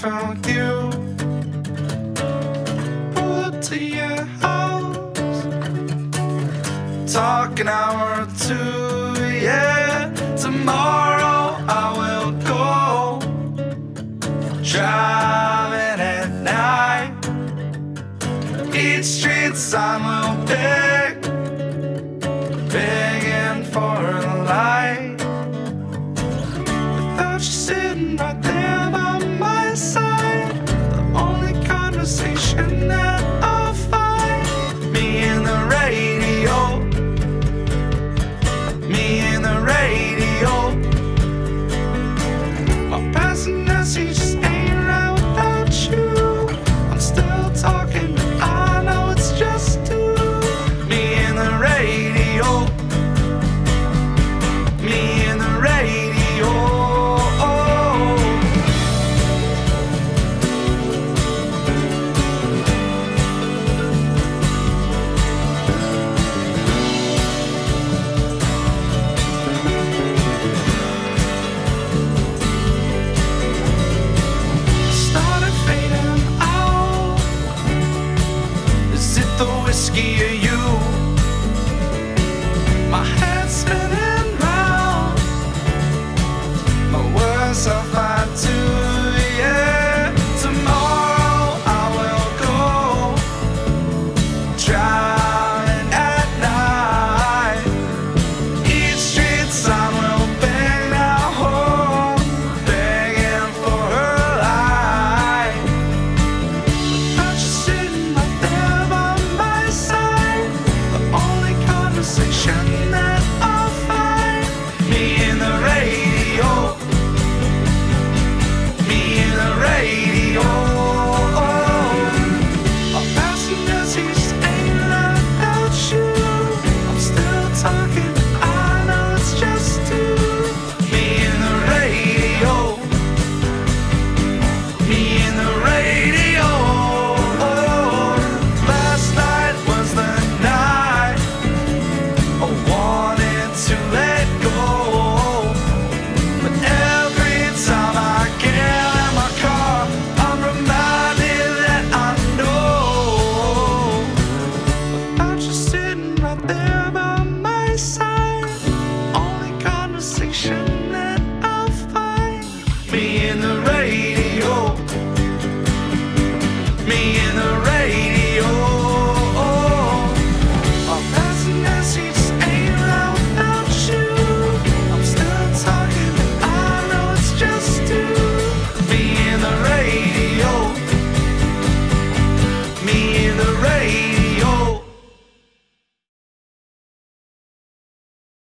found you. Pull up to your house, talk an hour or two, yeah. Tomorrow I will go driving at night. Each street sign will beg, begging for a light. Without you sitting right there by my side, the only conversation that I'll find, me and the radio, me and the radio. My passing message just ain't right without you. I'm still talking, but I know it's just two. Me and the radio, me and the radio. Started fading out. Is it the whiskey or you? My head's spinning round, my words are fine too, yeah. Tomorrow I will go driving at night. Each street sign will bang now home, begging for her light. Without you sitting right there by my side, the only conversation that I'll find, me and the radio, me and the radio. My passing message ain't right without you. I'm still talking, I know it's just two. Me and the radio, me and the radio. Last night was the night I wanted to let go, but every time I get in my car, I'm reminded that I know. Without you sitting right there by my side, only conversation that I'll find, me and the radio, me and the radio. My passing message